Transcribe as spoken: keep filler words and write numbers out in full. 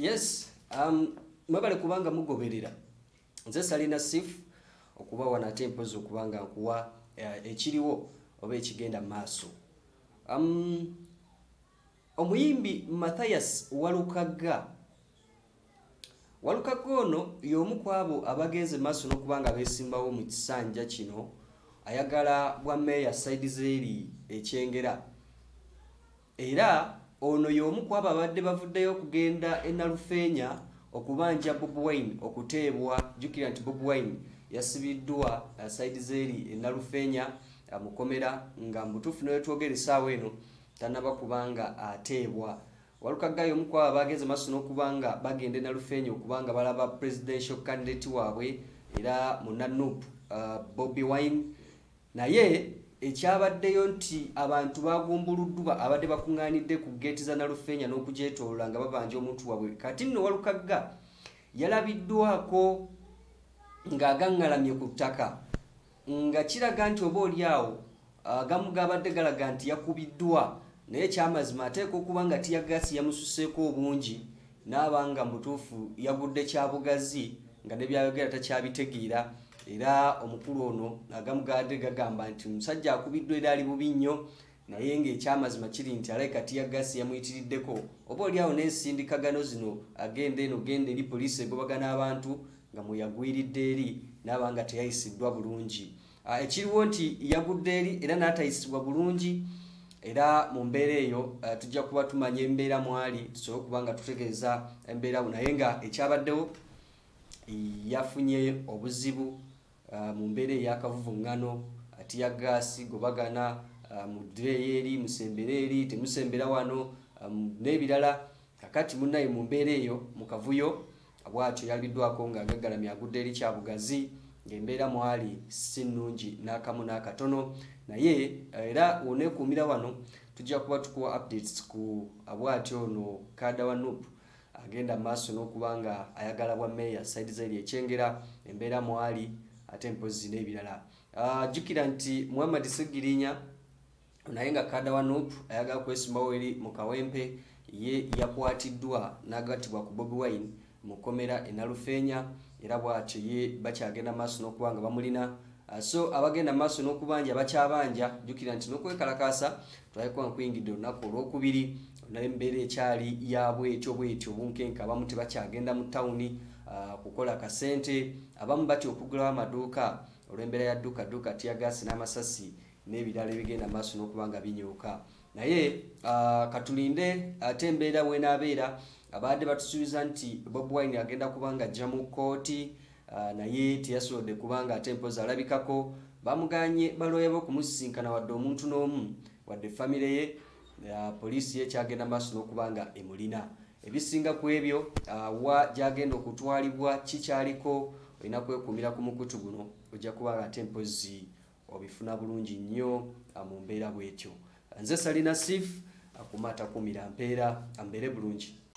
Yes, um mwebale kubanga mugoberera. Nze Salina Sif okuba wana tempozi okubanga nkuwa uh, ekiriwo oba ekigenda maaso. Um omuyimbi Matthias Walukaga Walukaga ono y'omu kwabo abagenze maaso n'okubanga beesimbawo mu kisanja kino ayagala bwa meya side zeri ekyengera. Era ono y'omu kwabo abadde bavuddeyo kugenda e Nalufeenya okubanja Bob Wine okuteebwa. Jukira nti Bob Wine yasibiddwa uh, side zeri e Nalufeenya uh, mukomera nga mbutufu nayo twogere saawa eno tanaba kubanga ateebwa. Walukaga y'omu kwabo abageze maaso n'okubanga bagenda e Nalufeenya okubanga balaba presidential candidate waabwe era mu Nanup uh, Bobi Wine. Naye ekyabaddeyo nti abantu bagumbuluddwa abadde bakungaanidde ku gate za Nalufeenya n'okugyetoolola nga babanja omuntu waabwe. Kati nno Walukaga yalabiddwako ng'agaŋŋalamye ku ttaka nga kiraga nti oba oliawo agamu gabadde galaga nti yakubiddwa, naye ekyamazima ateeka okuba nga tiyagasi yamususeeko obungi n'abanga mutuufu yagudde kyabugazi nga ne byayogera takyabitegeera. Era omukulu ono agamu gadde gagamba nti omusajja akubiddwa era ali bubi nnyo, naye ng'ekyamazima kiri nti alayika tiyagasi yamuyitiriddeko. Oba oliawo n'ensindikagano zino agenda eno genda eri poliisi egobagana abantu nga mweyagwiridde eri n'abanga teyayisiddwa bulungi. Uh, ekiriwo nti yagudde eri era n'atayisibwa bulungi. Era mu mbeera eyo uh, tujja kuba tumanya embeera mwali tusobole okuba nga tutegeeza embeera naye nga ekyabaddewo yafunye obuzibu uh, mu mbeera ey'akavuvuŋŋano atiyagasi gobagana uh, mu ddreeri musembera eri temusembera wano um, n'ebirala. Kakati munnaye mu mbeera eyo mu kavuyo bw'atyo yalabiddwako ng'agaggalamye agudde eri kyabugazi ng'embeera mwali si nnungi n'akamu n'akatono. Naye era woneekuumira wano tujja kuba tukuwa updates ku bw'atyo ono kada wa Nup agenda maaso n'okuba nga ayagala bwa meya side zeri ekyengera embeera mwali ate mpozi n'ebirala. Uh, jukira nti Muhammad Segirinya naye nga kada wa Nup ayagala kwesimbawo eri mu kawempe ye yakwatiddwa n'agattibwa ku Bobi Wine mukomera e Nalufeenya era bw'atyo ye bakyagenda maaso n'okuba nga bamulina. Uh, so abagenda maaso n'okubanja bakyabanja. Jukira nti n'okwekalakaasa twalikuba nkuyingidde olunaku olwokubiri n'embeera ekyali yabwetyo bwetyo bunkenke. Abamu tebakyagenda mu tawuni uh, kukola kasente, abamu batya okugulawo amaduuka olw'embeera ya dduuka dduuka tiyagasi n'amasasi n'ebirala ebigenda maaso n'okuba nga binyooka. Naye uh, katulinde ate embeera bw'enaabeera. Abadde batusuubiza nti Bob Wine agenda kubanga ajja mu kkooti uh, naye teyasobodde kubanga ate mpozi alabikako bamuganye balooya b'okumusisinkana wadde omuntu n'omu wadde famire ye. Uh, poliisi ye kyagenda maaso n'okubanga emulina. Ebisinga ku ebyo uh, wa gyagenda okutwalibwa kikyaliko olina kwekuumira ku mukutu guno ojja kubanga ate mpozi obifuna bulungi nnyo uh, mu mbeera bwetyo. Nze Salina Sif akumata kumira mpeera ambere bulungi.